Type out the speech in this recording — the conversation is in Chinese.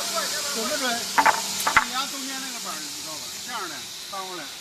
准不准？你量中间那个板儿，你知道吧？这样的翻过来。